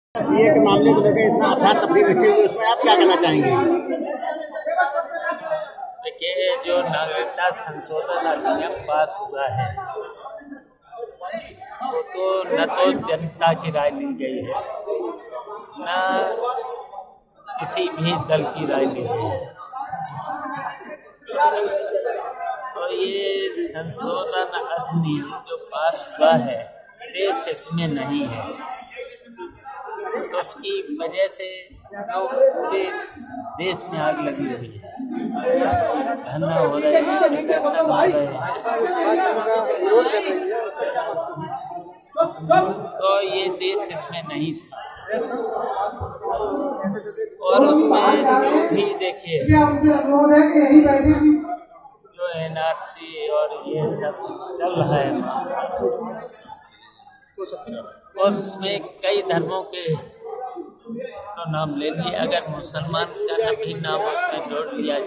CA के मामले को लेकर इतना अफरा तफरी मची हुई, उसमें आप क्या कहना चाहेंगे? देखिए, जो नागरिकता संशोधन अधिनियम पास हुआ है तो न तो जनता की राय ली गई है, न किसी भी दल की राय ली गई है। तो ये संशोधन अधिनियम जो पास हुआ है देश हित में नहीं है, तो उसकी वजह से पूरे देश में आग लगी हुई है, धरना हो रहे हैं, तो ये देश हित में नहीं था। और उसमें भी देखिए जो एनआरसी और ये सब चल रहा है और उसमें कई धर्मों के तो नाम ले लिए, अगर मुसलमान का भी नाम उसमें जोड़ लिया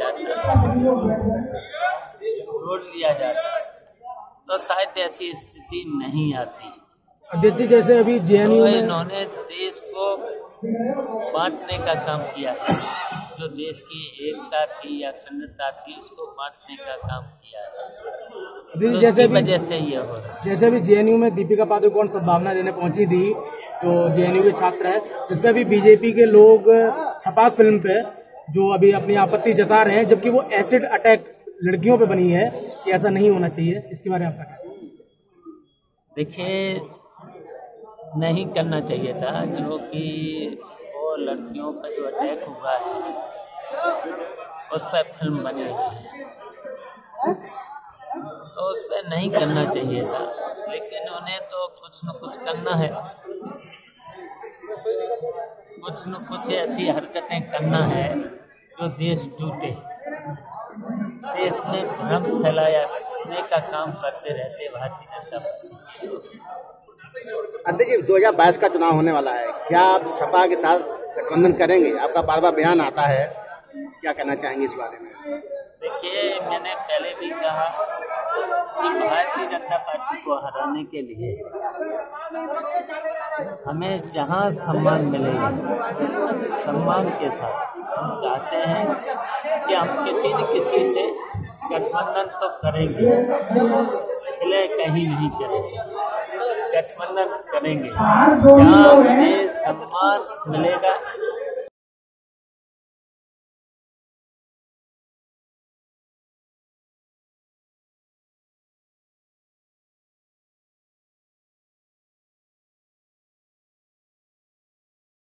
जाता तो शायद ऐसी स्थिति नहीं आती। अध्यक्ष जी, जैसे अभी जेएनयू में इन्होंने देश को बांटने का काम किया है, जो देश की एकता थी या अखंडता थी उसको बांटने का काम किया है। अभी तो जैसे वजह से ये हो रहा है। जैसे अभी जेएनयू में दीपिका पादुकोण सद्भावना देने पहुंची थी, जो जेएनयू के छात्र है, जिसपे अभी बीजेपी के लोग छपाक फिल्म पे जो अभी अपनी आपत्ति जता रहे हैं, जबकि वो एसिड अटैक लड़कियों पे बनी है कि ऐसा नहीं होना चाहिए, इसके बारे में आपका क्या? देखिए, नहीं करना चाहिए था, जो कि वो लड़कियों पर जो अटैक हुआ है उस पर फिल्म बनी है, तो उस पर नहीं करना चाहिए था, लेकिन उन्हें तो कुछ न कुछ करना है, कुछ न कुछ ऐसी हरकतें करना है जो देश टूटे, देश में भ्रम फैलाने का काम करते रहते भारतीय जनता पार्टी। अध्यक्ष जी, 2022 का चुनाव होने वाला है, क्या आप सपा के साथ गठबंधन करेंगे? आपका बार बार बयान आता है, क्या कहना चाहेंगे इस बारे में? देखिए, मैंने पहले भी कहा कि भारतीय जनता पार्टी को हराने के लिए हमें जहां सम्मान मिलेगा सम्मान के साथ हम चाहते हैं कि हम किसी न किसी से गठबंधन तो करेंगे, विलय कहीं नहीं करेंगे, गठबंधन करेंगे। जहाँ हमें सम्मान मिलेगा